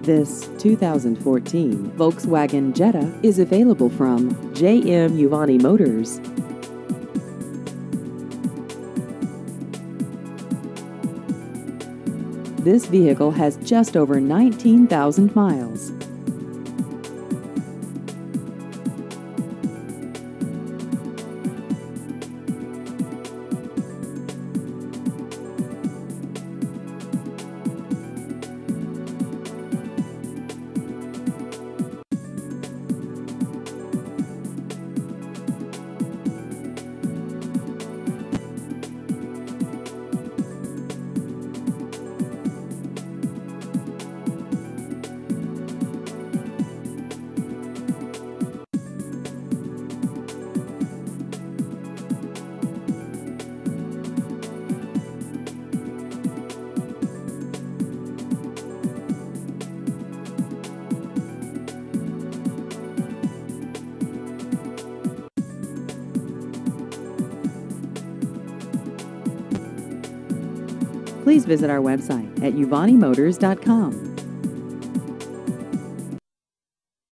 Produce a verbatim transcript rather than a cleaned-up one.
This two thousand fourteen Volkswagen Jetta is available from J M Uvanni Motors. This vehicle has just over nineteen thousand miles. Please visit our website at uvanni motors dot com.